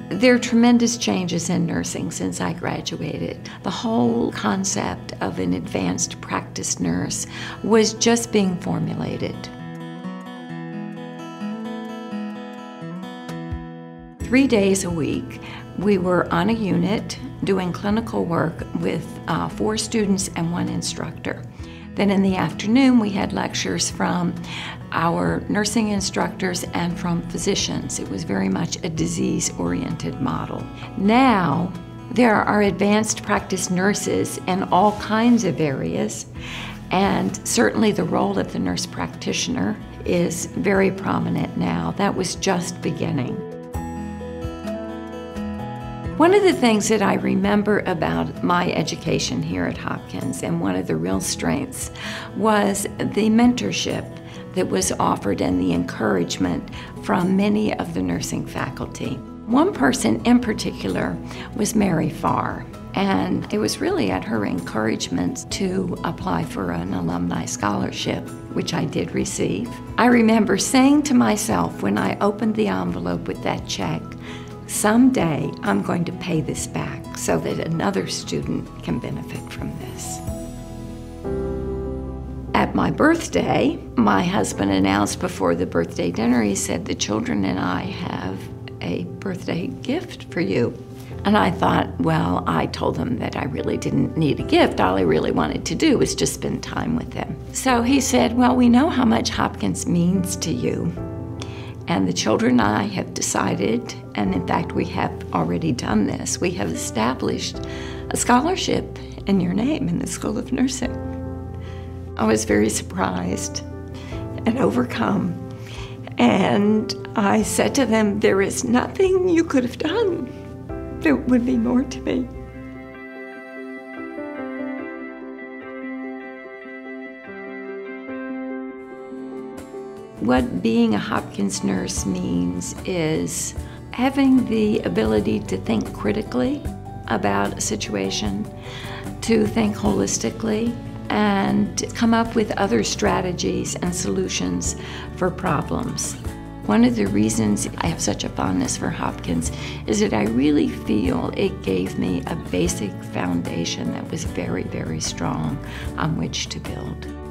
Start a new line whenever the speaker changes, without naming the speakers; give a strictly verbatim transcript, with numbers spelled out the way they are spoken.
There are tremendous changes in nursing since I graduated. The whole concept of an advanced practice nurse was just being formulated. Three days a week, we were on a unit doing clinical work with uh, four students and one instructor. Then in the afternoon, we had lectures from our nursing instructors and from physicians. It was very much a disease-oriented model. Now, there are advanced practice nurses in all kinds of areas, and certainly the role of the nurse practitioner is very prominent now. That was just beginning. One of the things that I remember about my education here at Hopkins, and one of the real strengths, was the mentorship that was offered and the encouragement from many of the nursing faculty. One person in particular was Mary Farr, and it was really at her encouragement to apply for an alumni scholarship, which I did receive. I remember saying to myself when I opened the envelope with that check, someday I'm going to pay this back so that another student can benefit from this. At my birthday, my husband announced before the birthday dinner, he said, "The children and I have a birthday gift for you." And I thought, well, I told them that I really didn't need a gift. All I really wanted to do was just spend time with them. So he said, "Well, we know how much Hopkins means to you. And the children and I have decided, and in fact we have already done this, we have established a scholarship in your name in the School of Nursing." I was very surprised and overcome. And I said to them, "There is nothing you could have done that would mean more to me." What being a Hopkins nurse means is having the ability to think critically about a situation, to think holistically, and come up with other strategies and solutions for problems. One of the reasons I have such a fondness for Hopkins is that I really feel it gave me a basic foundation that was very, very strong on which to build.